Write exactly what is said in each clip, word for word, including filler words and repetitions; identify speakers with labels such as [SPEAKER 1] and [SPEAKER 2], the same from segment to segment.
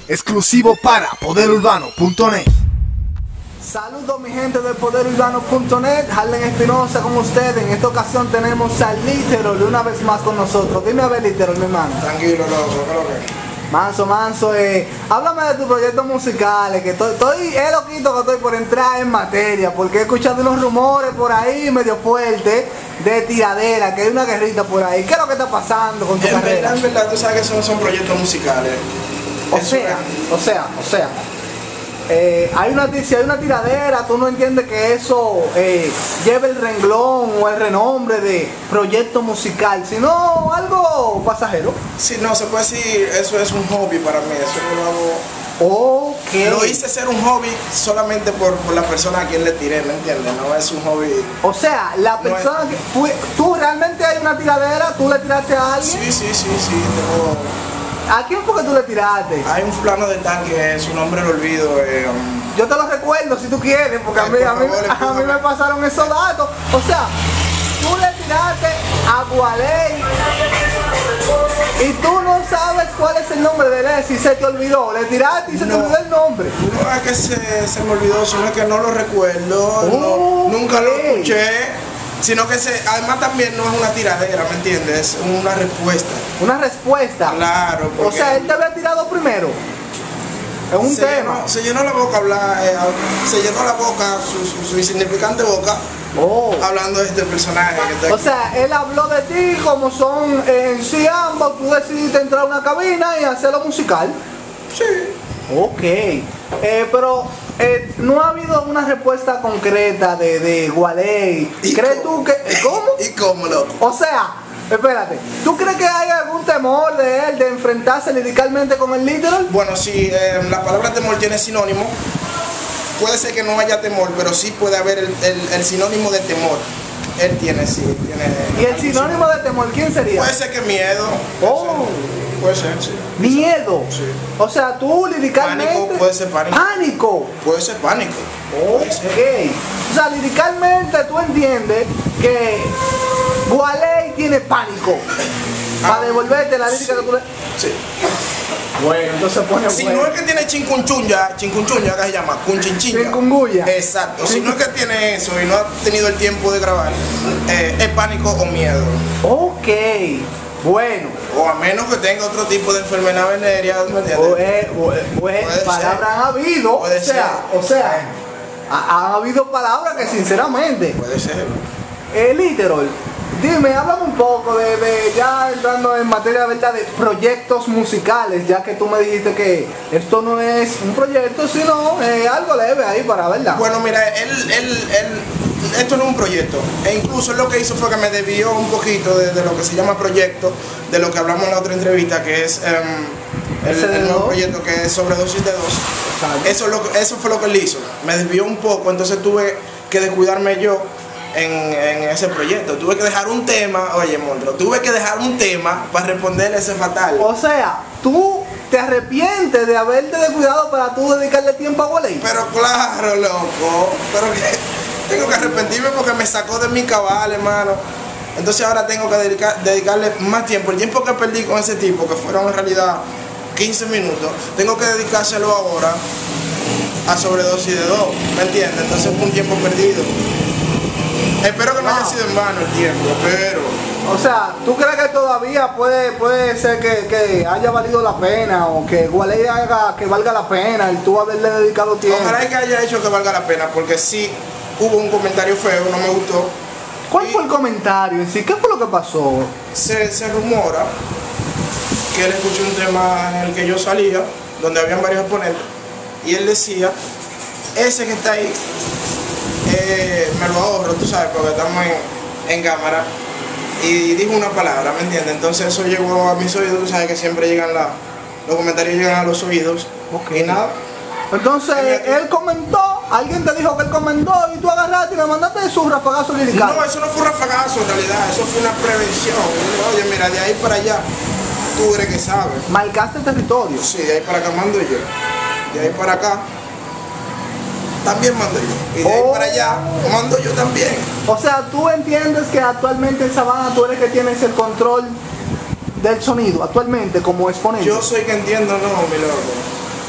[SPEAKER 1] exclusivo para poder urbano punto net.
[SPEAKER 2] Saludos mi gente de poder urbano punto net, Harlen Espinosa con ustedes. En esta ocasión tenemos a Literol una vez más con nosotros. Dime a ver, Literol, mi hermano.
[SPEAKER 3] Tranquilo, loco, ¿qué es lo que?
[SPEAKER 2] Manso, manso, eh, háblame de tus proyectos musicales, que estoy, estoy, es loquito que estoy por entrar en materia, porque he escuchado unos rumores por ahí medio fuertes de tiradera, que hay una guerrita por ahí. ¿Qué es lo que está pasando con tu
[SPEAKER 3] En
[SPEAKER 2] carrera?
[SPEAKER 3] verdad, en verdad, tú sabes que son, son proyectos musicales.
[SPEAKER 2] O
[SPEAKER 3] Eso
[SPEAKER 2] sea,
[SPEAKER 3] es-
[SPEAKER 2] o sea, o sea, eh, hay una, si hay una tiradera, tú no entiendes que eso eh, lleve el renglón o el renombre de proyecto musical, sino algo pasajero.
[SPEAKER 3] Sí, no, se puede decir, eso es un hobby para mí, eso yo lo hago.
[SPEAKER 2] Ok.
[SPEAKER 3] Lo hice ser un hobby solamente por, por la persona a quien le tiré, ¿me entiendes? No es un hobby.
[SPEAKER 2] O sea, la
[SPEAKER 3] No es-
[SPEAKER 2] persona que fue, tú realmente hay una tiradera, tú le tiraste a alguien.
[SPEAKER 3] Sí, sí, sí, sí, tengo...
[SPEAKER 2] ¿A quién fue que tú le tiraste?
[SPEAKER 3] Hay un fulano de tal que su nombre lo olvido. Eh, um,
[SPEAKER 2] Yo te lo recuerdo si tú quieres, porque a
[SPEAKER 3] Ay,
[SPEAKER 2] mí,
[SPEAKER 3] por
[SPEAKER 2] a mí,
[SPEAKER 3] favor,
[SPEAKER 2] a mí me
[SPEAKER 3] empújame.
[SPEAKER 2] pasaron esos datos. O sea, tú le tiraste a Gualey y tú no sabes cuál es el nombre de él, si se te olvidó. Le tiraste y se te
[SPEAKER 3] No.
[SPEAKER 2] olvidó el nombre.
[SPEAKER 3] no es que se, se me olvidó, sino que no lo recuerdo,
[SPEAKER 2] Oh,
[SPEAKER 3] no- nunca lo
[SPEAKER 2] ok.
[SPEAKER 3] escuché, sino que se, además también no es una tiradera, ¿me entiendes? Es una respuesta.
[SPEAKER 2] Una respuesta.
[SPEAKER 3] Claro,
[SPEAKER 2] O
[SPEAKER 3] porque
[SPEAKER 2] sea, él te había tirado primero. En un
[SPEAKER 3] se,
[SPEAKER 2] tema.
[SPEAKER 3] llenó, se llenó la boca, habla- eh, se llenó la boca, su, su- su insignificante boca,
[SPEAKER 2] Oh.
[SPEAKER 3] hablando de este personaje que está
[SPEAKER 2] O
[SPEAKER 3] aquí.
[SPEAKER 2] sea, él habló de ti como son eh, en sí ambos, tú decidiste entrar a una cabina y hacerlo musical.
[SPEAKER 3] Sí.
[SPEAKER 2] Ok, eh, pero eh, no ha habido una respuesta concreta de, de Gualey.
[SPEAKER 3] ¿Y
[SPEAKER 2] ¿Crees
[SPEAKER 3] cómo?
[SPEAKER 2] tú que... ¿Cómo?
[SPEAKER 3] ¿Y cómo, loco?
[SPEAKER 2] O sea, espérate, ¿tú crees que hay algún temor de él de enfrentarse liricalmente con el Literal?
[SPEAKER 3] Bueno, si eh, la palabra temor tiene sinónimo, puede ser que no haya temor, pero sí puede haber el, el- el sinónimo de temor. Él tiene, sí, tiene.
[SPEAKER 2] ¿Y el
[SPEAKER 3] algún
[SPEAKER 2] sinónimo de temor quién sería?
[SPEAKER 3] Puede ser que miedo.
[SPEAKER 2] Oh.
[SPEAKER 3] Puede ser, sí.
[SPEAKER 2] Miedo.
[SPEAKER 3] Sí.
[SPEAKER 2] O sea, tú liricalmente...
[SPEAKER 3] Pánico, puede ser pánico.
[SPEAKER 2] Pánico.
[SPEAKER 3] Puede ser pánico. Puede ser.
[SPEAKER 2] Ok. O sea, liricalmente tú entiendes que Gualey tiene pánico. Para devolverte la lírica
[SPEAKER 3] sí.
[SPEAKER 2] que tú le...
[SPEAKER 3] Sí.
[SPEAKER 2] Bueno, entonces pone
[SPEAKER 3] Si
[SPEAKER 2] bueno.
[SPEAKER 3] no es que tiene chincunchunya, chincunchunya que se llama, cunchinchinya.
[SPEAKER 2] Chikungunya.
[SPEAKER 3] Exacto. Si no es que tiene eso y no ha tenido el tiempo de grabar, eh, es pánico o miedo.
[SPEAKER 2] Ok. Bueno.
[SPEAKER 3] O a menos que tenga otro tipo de enfermedad venérea, ¿me entiendes?
[SPEAKER 2] O, eh, o, eh, pues,
[SPEAKER 3] Puede
[SPEAKER 2] palabras
[SPEAKER 3] ser.
[SPEAKER 2] han habido.
[SPEAKER 3] Puede
[SPEAKER 2] o sea,
[SPEAKER 3] ser.
[SPEAKER 2] o sea, ha- han habido palabras que sinceramente.
[SPEAKER 3] Puede ser.
[SPEAKER 2] Eh, Literol, dime, háblame un poco de, de ya entrando en materia ¿verdad? de proyectos musicales, ya que tú me dijiste que esto no es un proyecto, sino eh, algo leve ahí para verla.
[SPEAKER 3] Bueno, mira, él, él, él, esto no es un proyecto. E incluso él lo que hizo fue que me desvió un poquito de, de lo que se llama proyecto, de lo que hablamos en la otra entrevista, que es em, el,
[SPEAKER 2] Ese de
[SPEAKER 3] el nuevo
[SPEAKER 2] dos.
[SPEAKER 3] proyecto que es sobredosis de dos.
[SPEAKER 2] Exacto.
[SPEAKER 3] Eso, es lo que- eso fue lo que él hizo. Me desvió un poco, entonces tuve que descuidarme yo en, en ese proyecto. Tuve que dejar un tema, oye, Montro, tuve que dejar un tema para responderle a ese fatal.
[SPEAKER 2] O sea, tú te arrepientes de haberte descuidado para tú dedicarle tiempo a Gualey.
[SPEAKER 3] Pero claro, loco, pero que tengo que arrepentirme porque me sacó de mi cabal, hermano. Entonces ahora tengo que dedicar- dedicarle más tiempo. El tiempo que perdí con ese tipo, que fueron en realidad quince minutos, tengo que dedicárselo ahora a sobredosis de dos, ¿me entiendes? Entonces fue un tiempo perdido. Espero que no haya
[SPEAKER 2] Wow.
[SPEAKER 3] sido en vano el tiempo, pero
[SPEAKER 2] O sea, ¿tú crees que todavía puede, puede ser que, que haya valido la pena o que Gualey haga que valga la pena el tú haberle dedicado tiempo?
[SPEAKER 3] ojalá y que haya hecho que valga la pena, porque sí hubo un comentario feo, no me gustó.
[SPEAKER 2] ¿Cuál fue el comentario en sí? ¿Qué fue lo que pasó?
[SPEAKER 3] Se, se rumora que él escuchó un tema en el que yo salía, donde habían varios exponentes, y él decía, ese que está ahí, eh, me lo ahorro, tú sabes, porque estamos en, en cámara, y dijo una palabra, ¿me entiendes? Entonces eso llegó a mis oídos, tú sabes que siempre llegan la, los comentarios llegan a los oídos,
[SPEAKER 2] Ok.
[SPEAKER 3] y nada,
[SPEAKER 2] Entonces,
[SPEAKER 3] Él-
[SPEAKER 2] él comentó, alguien te dijo que él comentó y tú agarraste y le mandaste su rafagazo lirical.
[SPEAKER 3] no, eso no fue un rafagazo en realidad, eso fue una prevención. Yo le dije, oye, mira, de ahí para allá, tú eres que sabes.
[SPEAKER 2] Marcaste territorio.
[SPEAKER 3] Sí, de ahí para acá mando yo. De ahí para acá también mando yo. Y de ahí
[SPEAKER 2] Oh.
[SPEAKER 3] para allá mando yo también.
[SPEAKER 2] O sea, tú entiendes que actualmente en Sabana tú eres que tienes el control del sonido, actualmente como exponente.
[SPEAKER 3] Yo soy que entiendo, no, mi loco.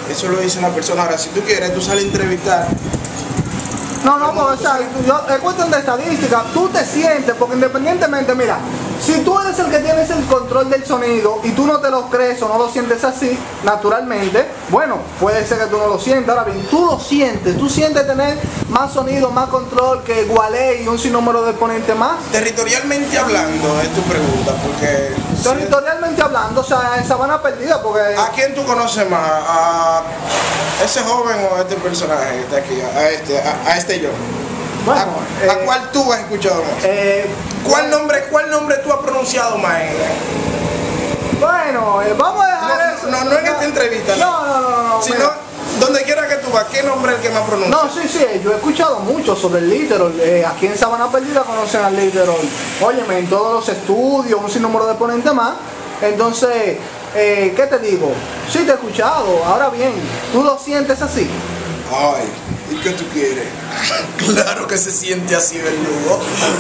[SPEAKER 3] Eso lo dice la persona. Ahora, si tú quieres, tú sales a entrevistar.
[SPEAKER 2] No, no, porque o sea, yo, es cuestión de estadística. Tú te sientes, porque independientemente, mira, si tú eres el que tienes el control del sonido y tú no te lo crees o no lo sientes así, naturalmente, bueno, puede ser que tú no lo sientas. Ahora bien, tú lo sientes, tú sientes tener más sonido, más control que Gualey y un sinnúmero de exponentes más.
[SPEAKER 3] Territorialmente hablando, es tu pregunta, porque...
[SPEAKER 2] Territorialmente hablando, o sea, en Sabana Perdida, porque...
[SPEAKER 3] ¿A quién tú conoces más? ¿A ese joven o a este personaje que está aquí? A este, a, a este yo.
[SPEAKER 2] Bueno,
[SPEAKER 3] ¿A, ¿A
[SPEAKER 2] eh,
[SPEAKER 3] cuál tú has escuchado más?
[SPEAKER 2] Eh,
[SPEAKER 3] ¿Cuál nombre, cuál nombre tú has pronunciado más? En,
[SPEAKER 2] bueno, eh, vamos a dejar
[SPEAKER 3] no,
[SPEAKER 2] eso.
[SPEAKER 3] no, no en esta entrevista.
[SPEAKER 2] No, no, no, no.
[SPEAKER 3] Sino,
[SPEAKER 2] mira.
[SPEAKER 3] donde quiera que tú vas, ¿qué nombre es el que más pronuncia?
[SPEAKER 2] No, sí, sí, yo he escuchado mucho sobre el Literal. Eh, aquí en Sabana Perdida conocen al Literal. Óyeme, en todos los estudios, un sinnúmero de exponentes más. Entonces, eh, ¿qué te digo? Sí, te he escuchado. Ahora bien, ¿tú lo sientes así?
[SPEAKER 3] Ay, ¿y qué tú quieres? Claro que se siente así, verdugo.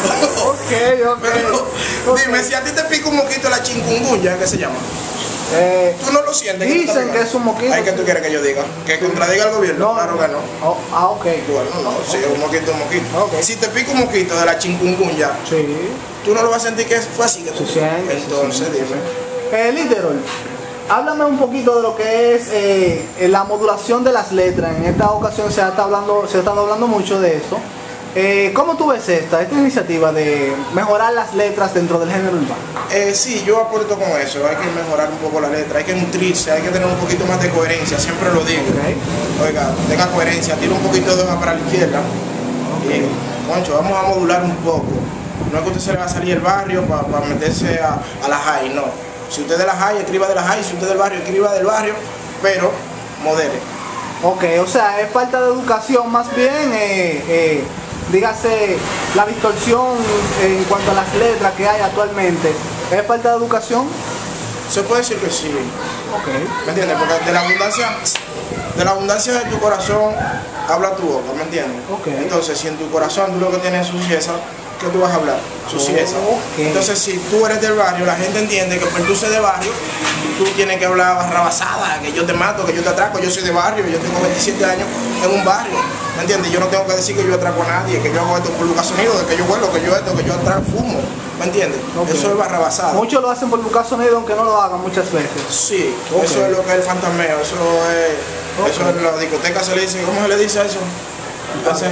[SPEAKER 2] Ok, ok.
[SPEAKER 3] Pero,
[SPEAKER 2] okay.
[SPEAKER 3] Dime, si a ti te pica un moquito la chikungunya, ¿qué se llama?
[SPEAKER 2] Eh,
[SPEAKER 3] ¿Tú no lo sientes?
[SPEAKER 2] Dicen que es un moquito.
[SPEAKER 3] Ay, ¿qué tú quieres que yo diga? ¿Que contradiga al gobierno?
[SPEAKER 2] No,
[SPEAKER 3] claro que no.
[SPEAKER 2] Oh, ah, ok.
[SPEAKER 3] Bueno, no, si es un moquito, un moquito.
[SPEAKER 2] Okay.
[SPEAKER 3] Si te pica un moquito de la chikungunya,
[SPEAKER 2] Sí.
[SPEAKER 3] tú no lo vas a sentir que fue así que tú.
[SPEAKER 2] Sí, siente,
[SPEAKER 3] Entonces,
[SPEAKER 2] sí,
[SPEAKER 3] dime.
[SPEAKER 2] Eh, Literal, háblame un poquito de lo que es eh, la modulación de las letras. En esta ocasión se está hablando, se está hablando mucho de esto. Eh, ¿Cómo tú ves esta, esta iniciativa de mejorar las letras dentro del género urbano?
[SPEAKER 3] Eh, sí, yo aporto con eso. Hay que mejorar un poco la letra, hay que nutrirse, hay que tener un poquito más de coherencia. Siempre lo digo.
[SPEAKER 2] Okay.
[SPEAKER 3] Oiga, tenga coherencia, tira un poquito de hoja para la izquierda.
[SPEAKER 2] Okay.
[SPEAKER 3] Y, concho, vamos a modular un poco. No es que usted se le va a salir el barrio para pa meterse a, a la high, no. Si usted es de la high, escriba de la high. Si usted es del barrio, escriba del barrio, pero modere.
[SPEAKER 2] Ok, o sea, es falta de educación más bien, eh, eh, dígase, la distorsión en cuanto a las letras que hay actualmente. ¿Es falta de educación?
[SPEAKER 3] Se puede decir que sí.
[SPEAKER 2] Ok.
[SPEAKER 3] ¿Me entiendes? Porque de la abundancia, de la abundancia de tu corazón habla tu boca, ¿me entiendes?
[SPEAKER 2] Okay.
[SPEAKER 3] Entonces, si en tu corazón tú lo que tienes es suciedad, ¿qué tú vas a hablar? Suciedad.
[SPEAKER 2] Okay.
[SPEAKER 3] Entonces, si tú eres del barrio, la gente entiende que por tú ser de barrio, tú tienes que hablar barrabasada, que yo te mato, que yo te atraco. Yo soy de barrio, yo tengo veintisiete años en un barrio, ¿me entiendes? Yo no tengo que decir que yo atraco a nadie, que yo hago esto por Lucas Sonido, de que yo vuelo, que yo esto, que yo atraco, fumo, ¿me entiendes?
[SPEAKER 2] Okay.
[SPEAKER 3] Eso es barrabasada.
[SPEAKER 2] Muchos lo hacen por Lucas Sonido, aunque no lo hagan muchas veces.
[SPEAKER 3] Sí,
[SPEAKER 2] Okay.
[SPEAKER 3] eso es lo que es el fantasmeo, eso es,
[SPEAKER 2] Okay.
[SPEAKER 3] eso en la discoteca se le dice, ¿cómo se le dice eso? Hace-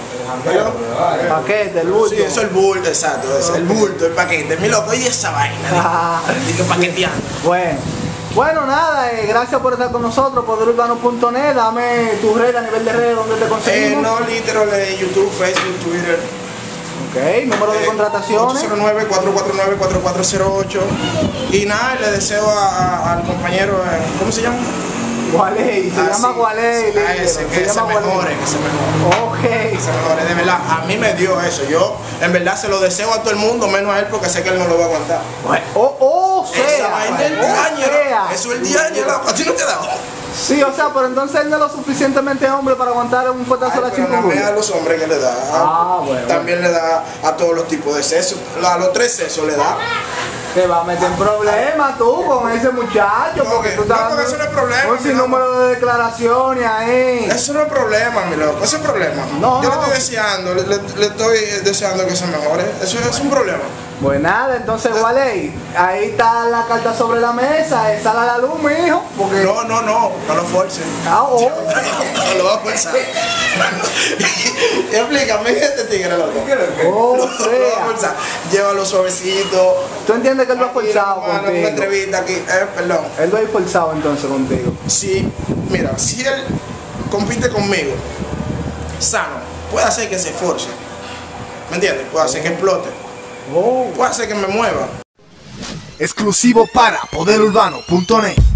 [SPEAKER 2] El paquete, el bulto.
[SPEAKER 3] Sí, eso es el bulto, exacto, es el bulto, el paquete, mi loco, y esa vaina, digo paqueteando.
[SPEAKER 2] Bueno, bueno, nada, eh, gracias por estar con nosotros, poder urbano punto net. Dame tu red a nivel de redes donde te
[SPEAKER 3] Eh,
[SPEAKER 2] conseguimos.
[SPEAKER 3] no, literal, de YouTube, Facebook, Twitter.
[SPEAKER 2] Ok, número de
[SPEAKER 3] eh,
[SPEAKER 2] contrataciones.
[SPEAKER 3] ocho cero nueve, cuatro cuatro nueve, cuatro cuatro cero ocho. Y nada, le deseo a- a- al compañero, eh, ¿cómo se llama?
[SPEAKER 2] Gualey, se
[SPEAKER 3] Ah,
[SPEAKER 2] llama
[SPEAKER 3] sí,
[SPEAKER 2] Gualey.
[SPEAKER 3] sí, a ese, que se
[SPEAKER 2] llama
[SPEAKER 3] mejore,
[SPEAKER 2] Gualey.
[SPEAKER 3] que se mejore.
[SPEAKER 2] Ok.
[SPEAKER 3] Que se mejore, de verdad, a mí me dio eso. Yo, en verdad, se lo deseo a todo el mundo, menos a él, porque sé que él no lo va a aguantar.
[SPEAKER 2] Bueno, oh, oh,
[SPEAKER 3] Esa
[SPEAKER 2] sea,
[SPEAKER 3] vaina del
[SPEAKER 2] oh,
[SPEAKER 3] diaño,
[SPEAKER 2] sea.
[SPEAKER 3] eso es el diaño, loco. ¿A ti no te da?
[SPEAKER 2] Sí, o sea, pero entonces él no es lo suficientemente hombre para aguantar un fuetazo a la
[SPEAKER 3] Ay, pero no me
[SPEAKER 2] chikungunya.
[SPEAKER 3] a los hombres que le da.
[SPEAKER 2] Ah, bueno.
[SPEAKER 3] También le da a todos los tipos de sexo. A los tres sexos le da.
[SPEAKER 2] Te va a meter en problemas tú con ese muchacho,
[SPEAKER 3] No,
[SPEAKER 2] porque
[SPEAKER 3] que-
[SPEAKER 2] tú estás
[SPEAKER 3] no, porque
[SPEAKER 2] dando
[SPEAKER 3] eso no es problema,
[SPEAKER 2] un
[SPEAKER 3] mi
[SPEAKER 2] sinnúmero de declaraciones ahí.
[SPEAKER 3] Eso no es problema, mi loco. Eso es problema.
[SPEAKER 2] No,
[SPEAKER 3] Yo
[SPEAKER 2] no.
[SPEAKER 3] le estoy deseando, le, le- le estoy deseando que se mejore. Eso es un problema.
[SPEAKER 2] Pues nada, entonces Gualey, ahí está la carta sobre la mesa, eh, sale a la luz, mi hijo, porque...
[SPEAKER 3] No, no, no. No lo forcen.
[SPEAKER 2] Ah, oh.
[SPEAKER 3] No lo va a forzar. Explícame, este tigre, loco.
[SPEAKER 2] Oh,
[SPEAKER 3] Lo- lo va a
[SPEAKER 2] sea.
[SPEAKER 3] forzar. Llévalo suavecito.
[SPEAKER 2] ¿Tú entiendes que él lo ha
[SPEAKER 3] Aquí,
[SPEAKER 2] forzado
[SPEAKER 3] hermano, una
[SPEAKER 2] contigo?
[SPEAKER 3] entrevista aquí. Eh, perdón.
[SPEAKER 2] Él lo ha forzado entonces contigo.
[SPEAKER 3] Si, mira, si él compite conmigo, sano, puede hacer que se esforce. ¿Me entiendes? Puede hacer que explote.
[SPEAKER 2] Oh.
[SPEAKER 3] Puede hacer que me mueva.
[SPEAKER 1] Exclusivo para poder urbano punto net.